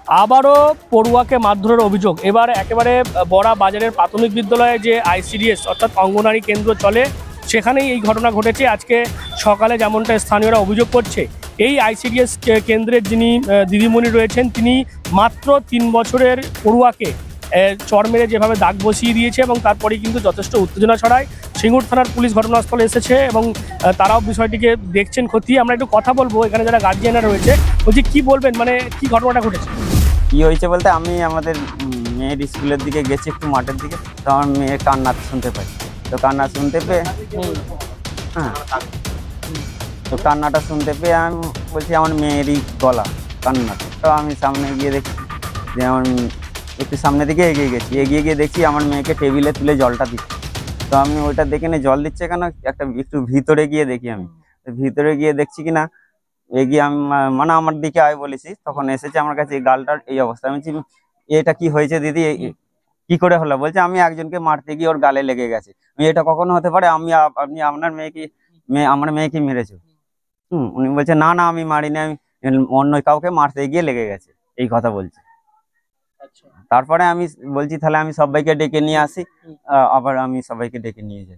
আবারও পড়ুয়াকে মারধরের অভিযোগ। এবার একেবারে বড়া বাজারের প্রাথমিক বিদ্যালয়ে যে আইসিডিএস অর্থাৎ অঙ্গনারী কেন্দ্র চলে সেখানেই এই ঘটনা ঘটেছে। আজকে সকালে যেমনটা স্থানীয়রা অভিযোগ করছে, এই আইসিডিএস কেন্দ্রের যিনি দিদিমণি রয়েছেন তিনি মাত্র 3 বছরের পড়ুয়াকে চড় মেরে যেভাবে দাগ বসিয়ে দিয়েছে এবং তারপরেই কিন্তু যথেষ্ট উত্তেজনা ছড়ায়। সিঙ্গুর থানার পুলিশ ঘটনাস্থলে এসেছে এবং তারাও বিষয়টিকে দেখছেন খতিয়ে। আমরা একটু কথা বলবো এখানে যারা গার্জিয়ানরা রয়েছে। বলছি কি বলবেন, মানে কি ঘটনাটা ঘটেছে? কি হয়েছে বলতে আমি আমাদের মেয়ের স্কুলের দিকে গেছি একটু মাঠের দিকে, তো আমার মেয়ের কান্না শুনতে পাই। তো কান্না শুনতে পেয়ে তো কান্নাটা শুনতে পেয়ে আমি বলছি আমার মেয়েরই গলা কান্নাটা। তো আমি সামনে গিয়ে দেখি যে আমার একটু সামনের দিকে এগিয়ে গেছি, এগিয়ে গিয়ে দেখি আমার মেয়েকে টেবিলে তুলে জলটা দিচ্ছে। তো আমি ওইটা দেখে নিয়ে জল দিচ্ছে কেন একটু ভিতরে গিয়ে দেখি। আমি ভিতরে গিয়ে দেখছি কিনা এগিয়ে আমি মানে আমার দিকে আয় বলেছি, তখন এসেছে আমার কাছে এই গালটার এই অবস্থা। আমি বলছি এটা কি হয়েছে দিদি, কি করে হলো? বলছে আমি একজনকে মারতে গিয়ে ওর গালে লেগে গেছে। এটা কখনো হতে পারে? আপনি আপনার আমার মেয়েকে মেরেছো? উনি বলছে না না আমি মারিনি, আমি অন্য কাউকে মারতে গিয়ে লেগে গেছে, এই কথা বলছে। তারপরে আমি বলছি তাহলে আমি সবাইকে ডেকে নিয়ে আসি। আবার আমি সবাইকে ডেকে নিয়ে যাই।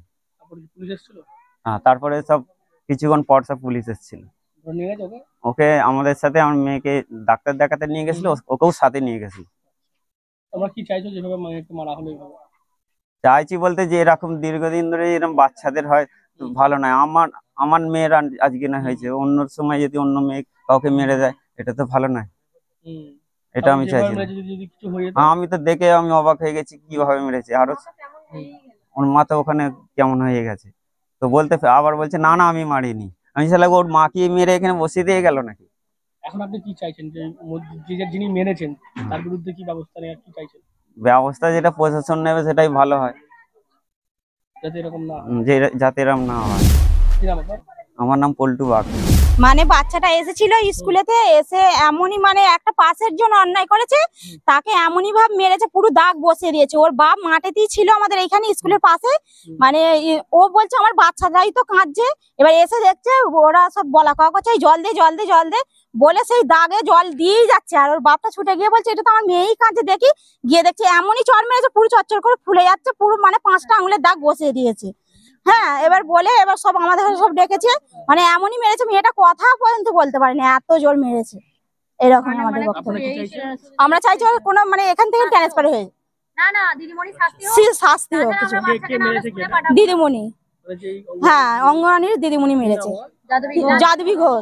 হ্যাঁ, তারপরে সব কিছুক্ষণ পর সব পুলিশ এসেছিল। ওকে আমাদের সাথে আমার মেয়েকে ডাক্তার দেখাতে নিয়ে গেছিল, ওকেও সাথে নিয়ে গেছিল। তোমরা কি চাইছো যেভাবে মাকে মারা হলো এইভাবে? চাইছি বলতে যে এরকম দীর্ঘদিন ধরে এরকম বাচ্চাদের হয় ভালো নয়। আমার মেয়ের আজকে না হয়েছে, অন্য সময় যদি অন্য মেয়ে কাউকে মেরে দেয় এটা তো ভালো নয়। এটা আমি চাইছি। আমি তো দেখে আমি অবাক হয়ে গেছি কিভাবে মেরেছে। আরো ওর মাথা ওখানে কেমন হয়ে গেছে। তো আবার বলছে না না আমি মারিনি। আমি শালা ওর মাকে মেরে এখানে বসিয়ে দিয়ে গেল নাকি? এখন আপনি কি চাইছেন যে যিনি মেরেছেন তার বিরুদ্ধে কি ব্যবস্থা নেওয়ার কি চাইছেন? ব্যবস্থা যেটা প্রশাসন নেবে সেটাই ভালো হয়, যাতে এরকম না হয়। আমার নাম পল্টু বাগ। মানে বাচ্চাটা এসেছিল স্কুলেতে এসে এমনই মানে একটা পাশের জন্য অন্যায় করেছে, তাকে এমনই ভাবে মেরেছে, পুরো দাগ বসিয়ে দিয়েছে। ওর বাপ মাঠেতেই ছিল আমাদের এইখানে স্কুলের পাশে। মানে ও বলছে আমার বাচ্চাটাই তো কাঁদছে। এবার এসে দেখছে ওরা সব বলা কওয়া করছে জল দে জল দে জল দে বলে সেই দাগে জল দিয়েই যাচ্ছে। আর ওর বাপটা ছুটে গিয়ে বলছে এটা তো আমার মেয়েই কাঁদছে। দেখি গিয়ে দেখছে এমনই চড় মেরেছে, পুরো চচ্চর করে ফুলে যাচ্ছে, পুরো মানে 5টা আঙুলের দাগ বসিয়ে দিয়েছে। হ্যাঁ, এবার বলে এবার সব আমাদের সব ডেকেছে। মানে এমনই মেরেছে, মেয়েটা কথা পর্যন্ত বলতে পারেনি, এত জোর মেরেছে। এরকম আমাদের বক্তব্য। আমরা চাইছি কোনো মানে এখান থেকে ট্রান্সফার হয়ে শাস্তি হোক কিছু। দিদিমণি, হ্যাঁ অঙ্গনারীর দিদিমণি মেরেছে, যাদবী ঘোষ,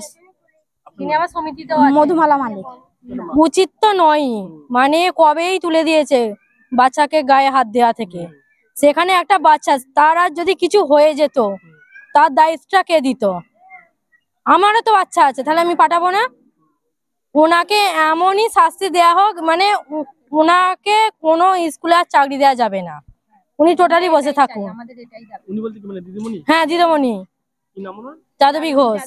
মধুমালা মালিক। উচিত তো নয়, মানে কবেই তুলে দিয়েছে বাচ্চাকে গায়ে হাত দেওয়া থেকে। সেখানে একটা বাচ্চা, তার আর যদি কিছু হয়ে যেত তার দায়িত্বটা কে দিত? আমারও তো বাচ্চা আছে, তাহলে আমি পাঠাবো না? ওনাকে এমনই শাস্তি দেয়া হোক, মানে ওনাকে কোনো স্কুলে আর চাকরি দেওয়া যাবে না, উনি টোটালি বসে থাকুন। হ্যাঁ দিদিমণি, যাদবী ঘোষ।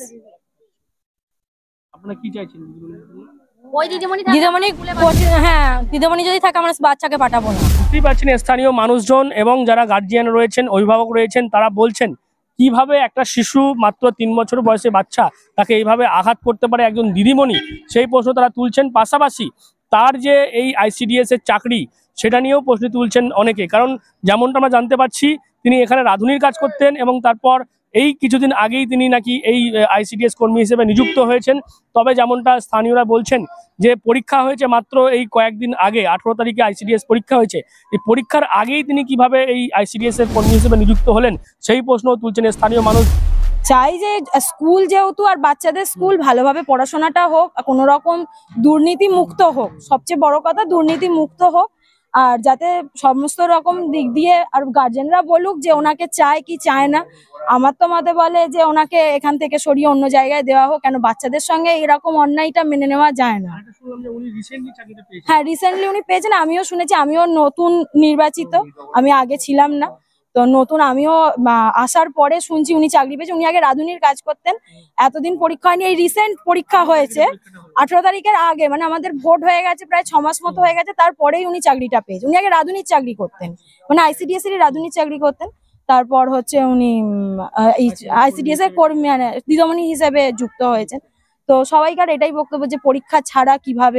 হ্যাঁ দিদিমণি যদি থাকে আমরা বাচ্চাকে পাঠাবো না। বুঝতেই পারছেন স্থানীয় মানুষজন এবং যারা গার্জিয়ান রয়েছেন, অভিভাবক রয়েছেন, তারা বলছেন কিভাবে একটা শিশু মাত্র 3 বছর বয়সে বাচ্চা তাকে এইভাবে আঘাত করতে পারে একজন দিদিমণি, সেই প্রশ্ন তারা তুলছেন। পাশাপাশি তার যে এই আইসিডিএস এর চাকরি সেটা নিয়েও প্রশ্ন তুলছেন অনেকে। কারণ যেমনটা আমরা জানতে পারছি তিনি এখানে রাঁধুনির কাজ করতেন এবং তারপর এই কিছুদিন আগেই তিনি নাকি এই আইসিডিএস কর্মী হিসেবে নিযুক্ত হয়েছেন। তবে যেমনটা স্থানীয়রা বলছেন যে পরীক্ষা হয়েছে মাত্র এই কয়েকদিন আগে, 18 তারিখে আইসিডিএস পরীক্ষা হয়েছে। এই পরীক্ষার আগেই তিনি কিভাবে এই আইসিডিএস এর কর্মী হিসেবে নিযুক্ত হলেন সেই প্রশ্নও তুলছেন স্থানীয় মানুষ। চাই যে স্কুল যেহেতু আর বাচ্চাদের স্কুল ভালোভাবে পড়াশোনাটা হোক, কোনো রকম দুর্নীতি মুক্ত হোক, সবচেয়ে বড় কথা দুর্নীতি মুক্ত হোক। আর যাতে সমস্ত রকম দিক দিয়ে আর গার্জেনরা বলুক যে ওনাকে চায় কি চায় না। আমার তো মতে বলে যে ওনাকে এখান থেকে সরিয়ে অন্য জায়গায় দেওয়া হোক, কেন বাচ্চাদের সঙ্গে এরকম অন্যায়টা মেনে নেওয়া যায় না। হ্যাঁ রিসেন্টলি উনি পেয়েছেন, আমিও শুনেছি, আমিও নতুন নির্বাচিত, আমি আগে ছিলাম না, তো নতুন আমিও আসার পরে শুনছি উনি চাকরি পেয়েছে। উনি আগে রাঁধুনির কাজ করতেন, এতদিন পরীক্ষা হয়নি, এই রিসেন্ট পরীক্ষা হয়েছে 18 তারিখের আগে, মানে আমাদের ভোট হয়ে গেছে প্রায় 6 মাস মতো হয়ে গেছে, তারপরেই উনি চাকরিটা পেয়েছে। উনি আগে রাঁধুনির চাকরি করতেন, মানে আইসিডিএস এর রাঁধুনির চাকরি করতেন, তারপর হচ্ছে উনি আইসিডিএস এর কর্মী মানে দিদিমণি হিসেবে যুক্ত হয়েছেন। তো সবাইকার এটাই বক্তব্য যে পরীক্ষা ছাড়া কিভাবে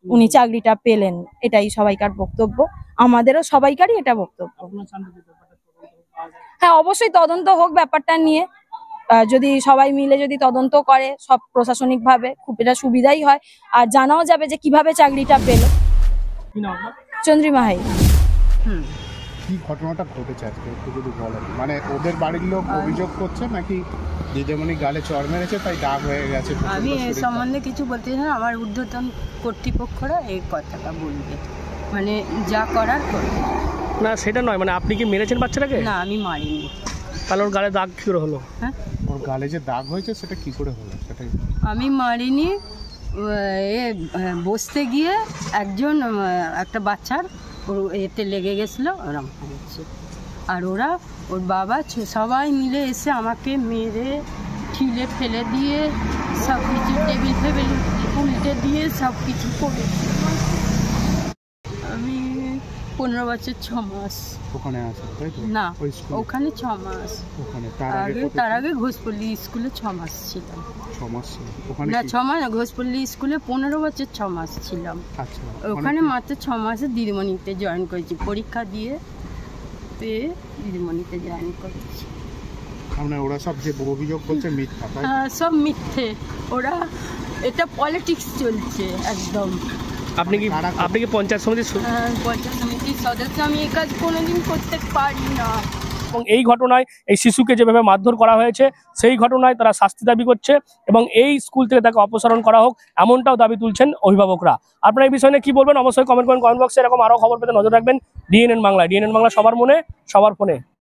উনি চাকরিটা পেলেন, এটাই সবাইকার বক্তব্য, আমাদেরও সবাইকারই এটা বক্তব্য। হ্যাঁ, অবশ্যই তদন্ত হোক ব্যাপারটা নিয়ে। যদি সবাই মিলে যদি তদন্ত করে সব প্রশাসনিক ভাবে, খুব এটা সুবিধাই হয়, আর জানাও যাবে যে কিভাবে চাকরিটা পেল। কি নাম আপনার? চন্দ্রিমা হাই। কি ঘটনাটা ঘটেছে আজকে একটু যদি বলেন, মানে ওদের বাড়ির লোক অভিযোগ করছে নাকি দিদিমণি গালে চড় মেরেছে তাই দাগ হয়ে গেছে? আমি এ সম্বন্ধে কিছু বলতে চাই না, আমার ঊর্ধ্বতন কর্তৃপক্ষরা এই কথাটা বলবে, মানে যা করার করবে। না সেটা নয়, মানে আপনি কি মেরেছেন বাচ্চাটাকে? না, আমি মারিনি। তাহলে ওর গালে দাগ কি করে হলো? হ্যাঁ, ওর গালে যে দাগ হয়েছে সেটা কি করে হলো সেটাই। আমি মারিনি। বসতে গিয়ে একজন একটা বাচ্চার ওর এতে লেগে গেছিলো, ওরম হয়েছে। আর ওর বাবা সবাই মিলে এসে আমাকে মেরে ঠিলে ফেলে দিয়ে সব কিছু টেবিল ফেবিল উল্টে দিয়ে সব কিছু করে। আমি 15 বছর 6 মাস ওখানে আছে তাই তো? না, ওই স্কুলে? ওখানে 6 মাস। ওখানে তার আগে ঘোষপল্লী স্কুলে 6 মাস ছিলাম। 6 মাস ছিল ওখানে? না, কি? 6 মাস ঘোষপল্লী স্কুলে 15 বছর 6 মাস ছিলাম। আচ্ছা, ওখানে মাত্র 6 মাসে দিদিমণিতে জয়েন করেছি, পরীক্ষা দিয়ে পেয়ে দিদিমণিতে জয়েন করেছি। মানে ওরা সব যে অভিযোগ করছে মিথ্যা তাই? হ্যাঁ, সব মিথ্যে। ওরা এটা পলিটিক্স চলছে একদম। আপনি কি পঞ্চায়েত সমিতির পঞ্চায়েত সমিতির সদস্য, আমি এই কাজ কোনোদিন করতে পারি না। এবং এই ঘটনায় এই শিশুকে যেভাবে মারধর করা হয়েছে সেই ঘটনায় তারা শাস্তি দাবি করছে এবং এই স্কুল থেকে তাকে অপসারণ করা হোক, এমনটাও দাবি তুলছেন অভিভাবকরা। আপনারা এই বিষয়ে কি বলবেন অবশ্যই কমেন্ট করেন, কমেন্ট বক্সে। এরকম আরো খবর পেতে নজর রাখবেন ডিএনএন বাংলা। ডিএনএন বাংলা সবার মনে, সবার ফোনে।